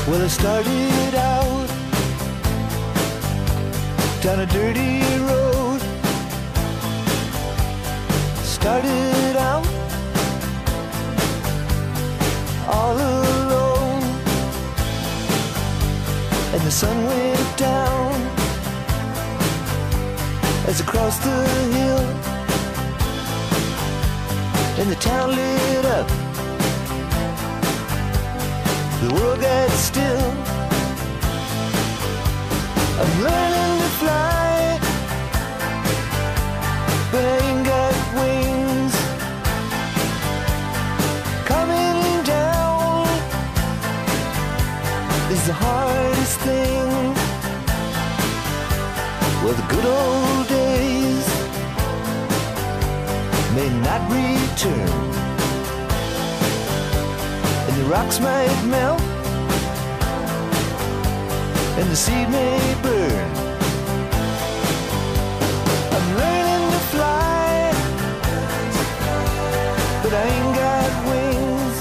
Well, I started out down a dirty road. Started out all alone, and the sun went down as I crossed the hill, and the town lit up. The world got still. I'm learning to fly, but I ain't got wings. Coming down is the hardest thing. Well, the good old days may not return, and the rocks might melt, and the sea may burn. I'm learning to fly, but I ain't got wings.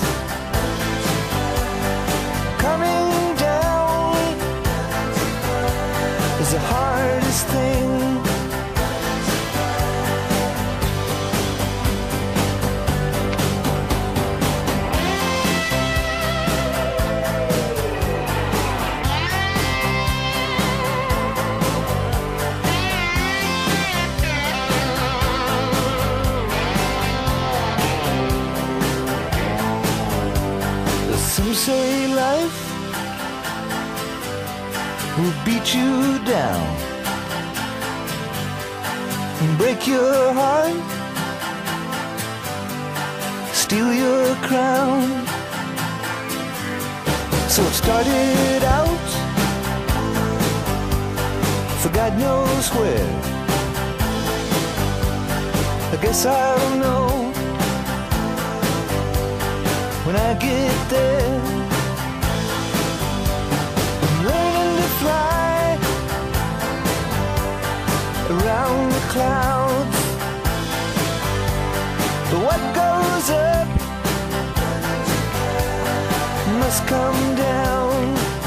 Coming down is the hardest thing. Some say life will beat you down and break your heart, steal your crown. So it started out for God knows where. I guess I'll know when I get there. I'm learning to fly around the clouds, but what goes up must come down.